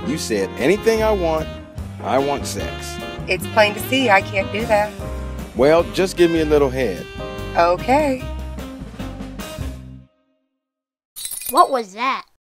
You said anything I want sex. It's plain to see I can't do that. Well, just give me a little head. Okay. What was that?